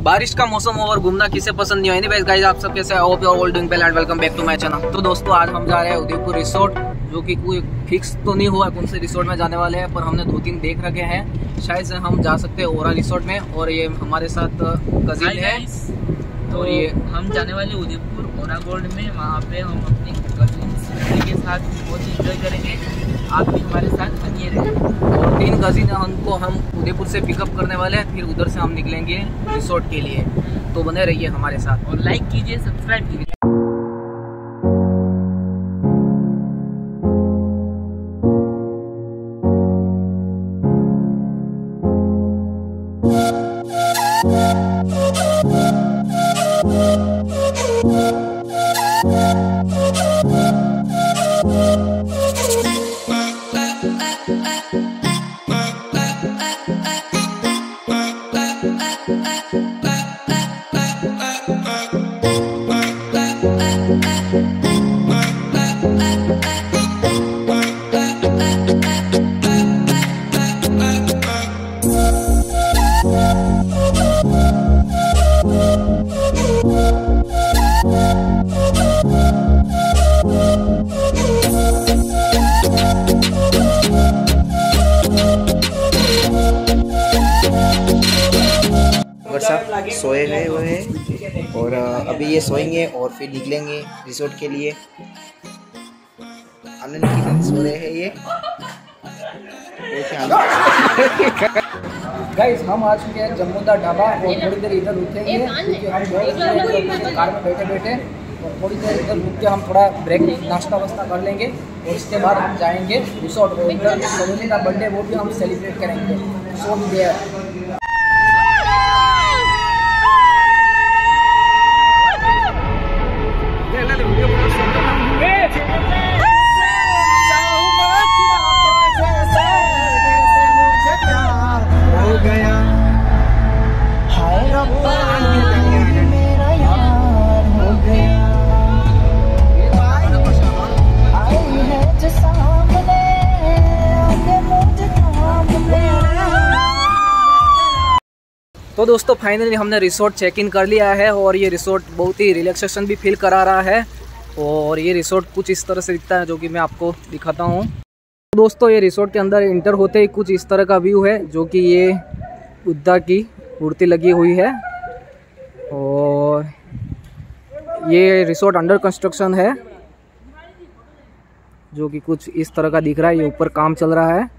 बारिश का मौसम हो और घूमना किसे पसंद नहीं है। गाइस आप सब कैसे hope you are all doing well and welcome back to my channel. तो दोस्तों आज हम जा रहे हैं उदयपुर रिसोर्ट, जो कि कोई फिक्स तो नहीं हुआ कौन से रिसोर्ट में जाने वाले हैं, पर हमने 2-3 देख रखे हैं। शायद से हम जा सकते हैं ओरा रिसोर्ट में, और ये हमारे साथ कजिन है। तो ये हम जाने वाले उदयपुर ओरा गोल्ड में, वहाँ पे हम अपने कजिन के साथ बहुत इंजॉय करेंगे। आप भी हमारे साथ बनिए रहे। और 3 कजिन हमको हम उदयपुर से पिकअप करने वाले हैं, फिर उधर से हम निकलेंगे रिसोर्ट के लिए। तो बने रहिए हमारे साथ और लाइक कीजिए, सब्सक्राइब कीजिए। सोए हुए हैं और अभी ये सोएंगे और फिर निकलेंगे रिसोर्ट के लिए। आनंद की सो रहे हैं ये। गाइस हम आ चुके हैं जम्मूदा ढाबा, और थोड़ी देर इधर रुकेंगे क्योंकि हम बहुत कार में बैठे बैठे, और थोड़ी देर इधर रुक के हम थोड़ा ब्रेक नाश्ता वास्ता कर लेंगे, और इसके बाद हम जाएंगे रिसोर्ट। और इधर सलोनी का बर्थडे वो भी हम सेलिब्रेट करेंगे। सो देयर तो दोस्तों फाइनली हमने रिसोर्ट चेक इन कर लिया है, और ये रिसोर्ट बहुत ही रिलैक्सेशन भी फील करा रहा है। और ये रिसोर्ट कुछ इस तरह से दिखता है, जो कि मैं आपको दिखाता हूँ। तो दोस्तों ये रिसोर्ट के अंदर इंटर होते ही कुछ इस तरह का व्यू है, जो कि ये बुद्धा की मूर्ति लगी हुई है। और ये रिसोर्ट अंडर कंस्ट्रक्शन है, जो कि कुछ इस तरह का दिख रहा है। ये ऊपर काम चल रहा है।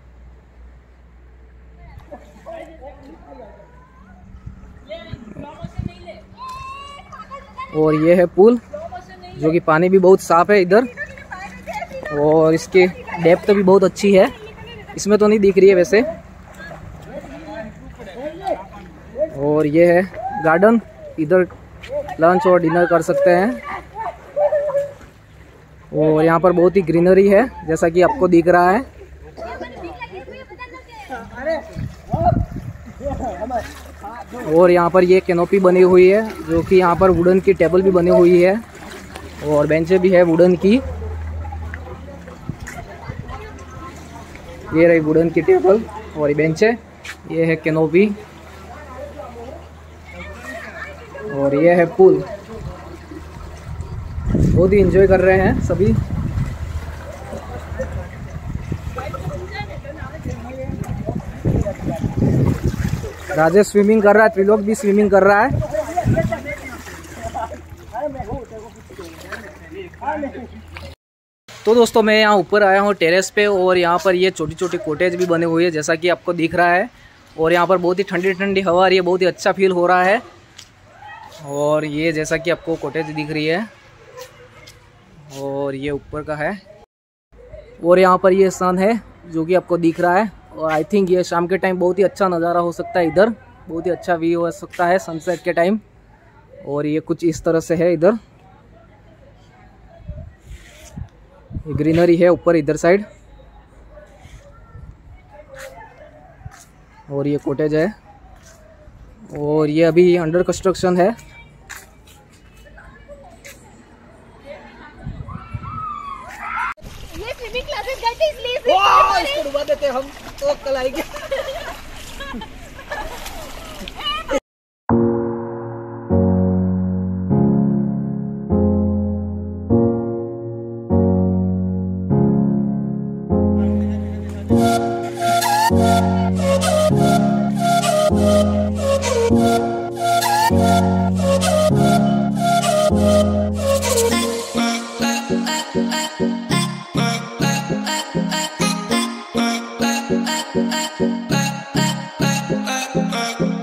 और ये है पूल, जो कि पानी भी बहुत साफ है इधर, और इसकी डेप्थ भी बहुत अच्छी है। इसमें तो नहीं दिख रही है वैसे। और ये है गार्डन, इधर लंच और डिनर कर सकते हैं। और यहाँ पर बहुत ही ग्रीनरी है, जैसा कि आपको दिख रहा है। और यहाँ पर ये कैनोपी बनी हुई है, जो कि यहाँ पर वुडन की टेबल भी बनी हुई है, और बेंचें भी है वुडन की। ये रही वुडन की टेबल और ये बेंच है। ये है कैनोपी, और ये है पूल। बहुत ही एंजॉय कर रहे हैं सभी। राजेश स्विमिंग कर रहा है, त्रिलोक भी स्विमिंग कर रहा है। तो दोस्तों मैं यहाँ ऊपर आया हूँ टेरेस पे, और यहाँ पर ये छोटी छोटी कॉटेज भी बने हुए हैं, जैसा कि आपको दिख रहा है। और यहाँ पर बहुत ही ठंडी ठंडी हवा आ रही है, बहुत ही अच्छा फील हो रहा है। और ये जैसा कि आपको कॉटेज दिख रही है, और ये ऊपर का है। और यहाँ पर ये सन है, जो कि आपको दिख रहा है। और आई थिंक ये शाम के टाइम बहुत ही अच्छा नज़ारा हो सकता है इधर, बहुत ही अच्छा व्यू हो सकता है सनसेट के टाइम। और ये कुछ इस तरह से है इधर, ये ग्रीनरी है ऊपर इधर साइड। और ये कॉटेज है, और ये अभी अंडर कंस्ट्रक्शन है। इसको डुबा देते हम तो कल आएंगे।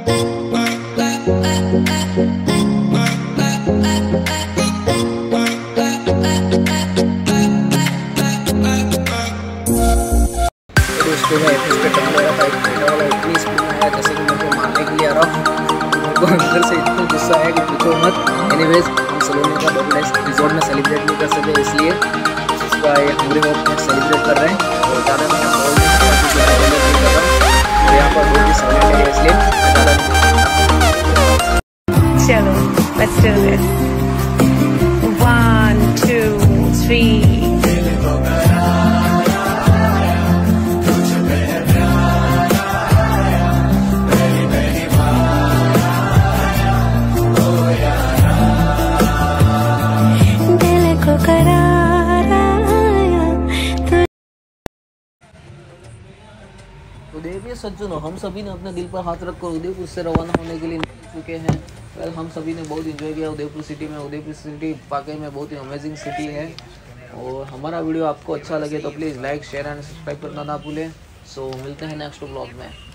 दोस्तों मैं पे टर्न लगा था, वाला इतनी स्पीड में आया जैसे कि मुझे मारने के लिए आ रहा हूँ। मेरे को अंदर से इतना गुस्सा आया कि पूछो मत। एनीवेज हम सलोनी का बर्थडे रिजॉर्ट में सेलिब्रेट नहीं कर सके, इसलिए इसका ये हंगरी होप में सेलिब्रेट कर रहे हैं। और ज़्यादा मैं बोल नहीं कर रहा हूँ, तो यहाँ पर बहुत ही साइलेंट है इसलिए ज़्यादा नहीं। चलो let's do this. 1 2 3 तो देखिए सज्जनों, हम सभी ने अपने दिल पर हाथ रखकर उदयपुर से रवाना होने के लिए निकल चुके हैं। वेल हम सभी ने बहुत एंजॉय किया उदयपुर सिटी में। उदयपुर सिटी वाकई में बहुत ही अमेजिंग सिटी है। और हमारा वीडियो आपको अच्छा लगे तो please like share and subscribe करना ना भूलें। सो मिलते हैं नेक्स्ट ब्लॉग में।